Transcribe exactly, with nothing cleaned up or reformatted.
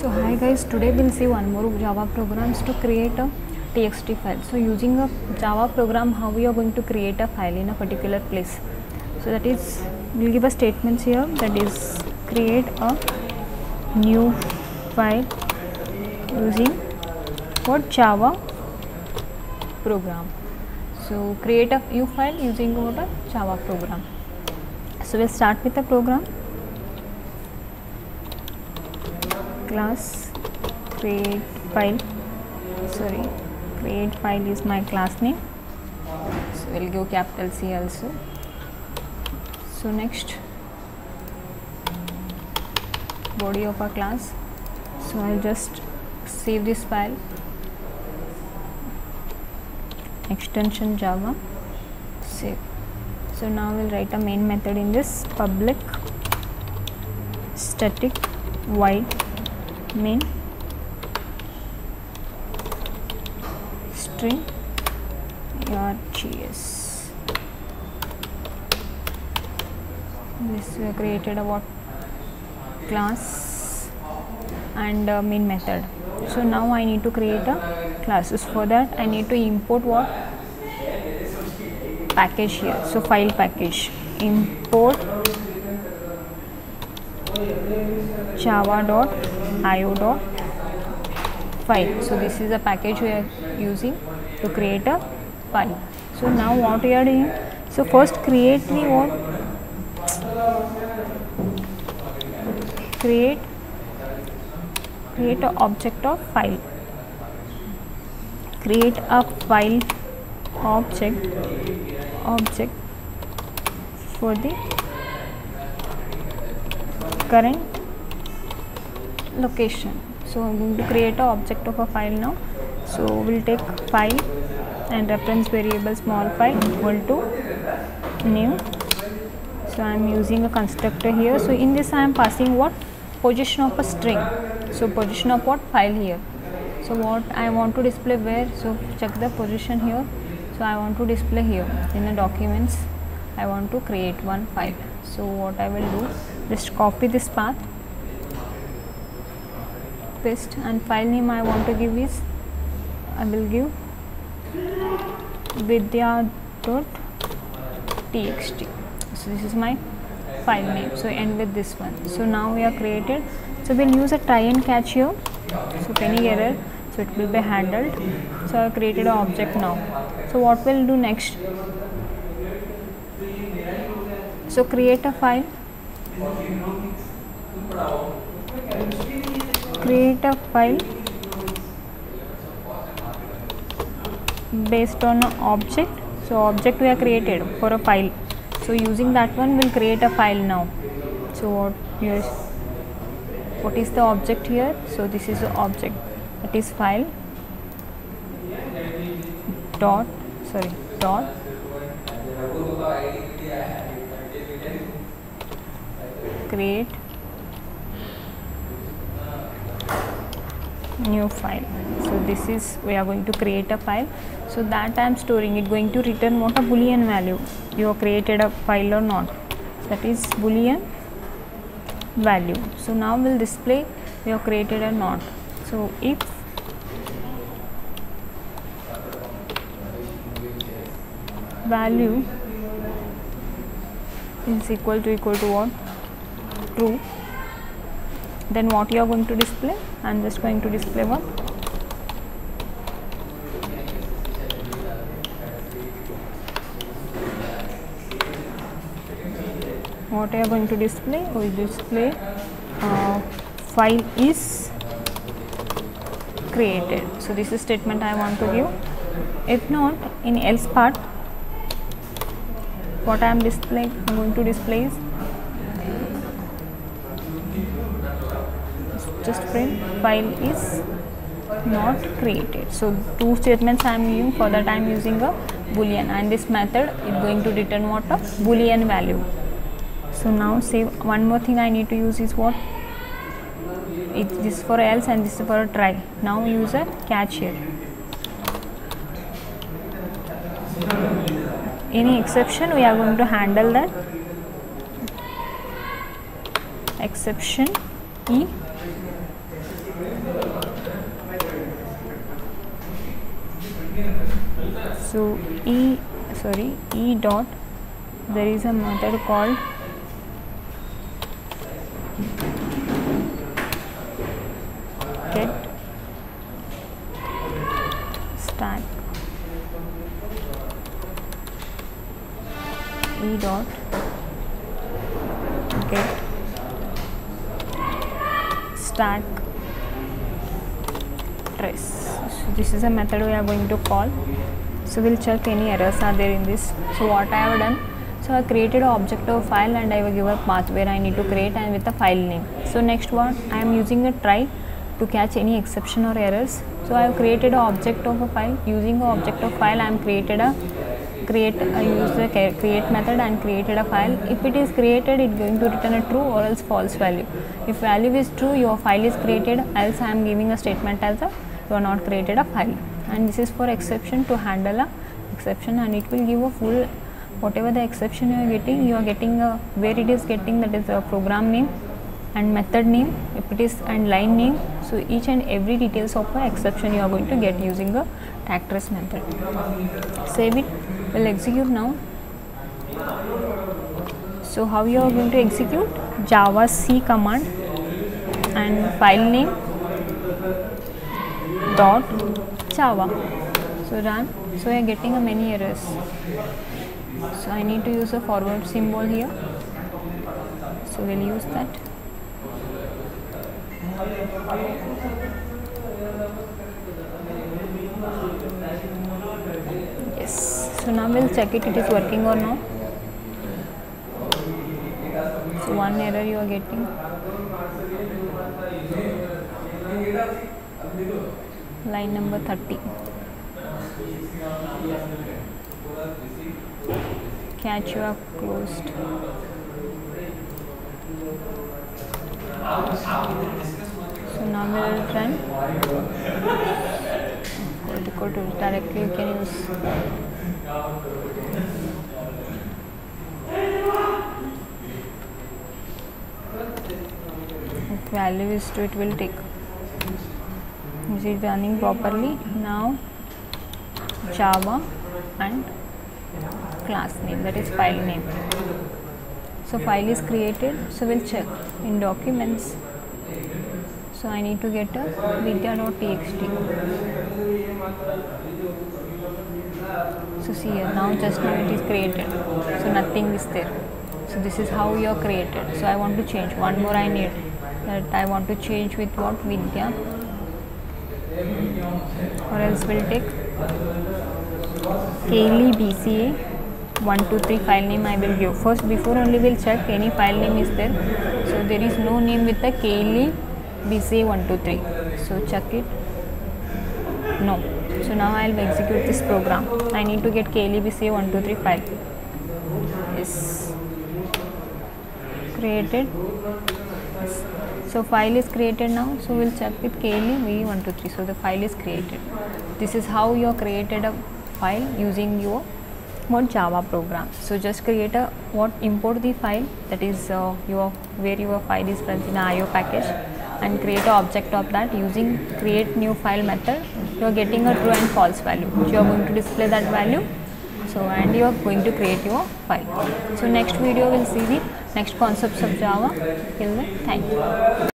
So hi guys, today we'll see one more Java programs to create a T X T file. So using a Java program, how we are going to create a file in a particular place. So that is, we'll give a statements here, that is create a new file using what Java program. So create a new file using what a Java program. So we'll start with the program. Class create file, sorry, create file is my class name, so we'll give capital C also. So next, body of our class, so I'll just save this file, extension Java, save. So now we'll write a main method in this, public static void main string args. This we have created a what class and uh, main method. So now I need to create a classes. For that I need to import what package here. So file package, import java.io.file. So this is a package we are using to create a file. So now what we are doing, so first create the what create create a object of file, create a file object object for the current location. So I'm going to create an object of a file now. So we'll take file and reference variable small file equal to new. So I'm using a constructor here. So in this I am passing what position of a string. So position of what file here. So what I want to display where. So check the position here. So I want to display here in the documents. I want to create one file. So what I will do, just copy this path, paste, and file name I want to give is, I will give vidya.txt. So this is my file name. So end with this one. So now we are created. So we'll use a try and catch here. So if any error, so it will be handled. So I have created an object now. So what we'll do next? So create a file, create a file based on an object. So object we have created for a file. So using that one we'll create a file now. So what here, what is the object here? So this is the object, that is file dot sorry dot create new file. So this is, we are going to create a file. So that I am storing it, going to return what a boolean value, you have created a file or not, that is boolean value. So now we'll display we have created or not. So if value is equal to equal to what, true, then what you are going to display, I am just going to display what what I am going to display, we display uh, file is created. So this is statement I want to give. If not, in else part, what I am displaying, I am going to display is just print file is not created. So two statements I am using, for that I am using a boolean, and this method is going to return what a boolean value. So now save. One more thing I need to use is what, it, this is for else and this is for a try. Now use a catch here. Any exception we are going to handle that. exception e So e sorry e dot, there is a method called get stack, e dot get stack trace. So this is a method we are going to call. So we'll check any errors are there in this. So what I have done, so I created an object of file and I will give a path where I need to create and with a file name. So next one, I am using a try to catch any exception or errors. So I have created an object of a file. Using an object of file, I am created a create I use the create method and created a file. If it is created, it is going to return a true or else false value. If value is true, your file is created, else I am giving a statement as a you are not created a file. And this is for exception, to handle a exception, and it will give a full whatever the exception you are getting, you are getting a where it is getting, that is a program name and method name, if it is, and line name. So each and every details of the exception you are going to get using a tag trace method. Save it. Will execute now. So how you are going to execute? Java C command and file name dot Java. So run. So I am getting a many errors. So I need to use a forward symbol here. So we'll use that. Yes. So now we'll check it, it is working or not. So one error you are getting. Line number thirty. Catch you are closed. So now we will run. Go to directly you can use. If value is to, it will take. Is it running properly? Now Java and class name, that is file name. So file is created. So we'll check in documents. So I need to get a vidya.txt. So see here, now just now it is created. So nothing is there. So this is how you are created. So I want to change. One more I need. That I want to change with what? Vidya. Or else we'll take Kaylee B C A one two three file name I will give. First, before only we'll check any file name is there. So there is no name with the Kaylee B C A one two three. So check it. No. So now I will execute this program. I need to get Kaylee B C A one two three file. Yes. Created. Yes. So file is created now. So we'll check with Kaylee V one two three. So the file is created. This is how you created a file using your what Java program. So just create a what import the file, that is uh, your where your file is present in I O package, and create an object of that using create new file method. You are getting a true and false value. So you are going to display that value. So and you are going to create your file. So next video we'll see the next concepts of Java. Till then, thank you.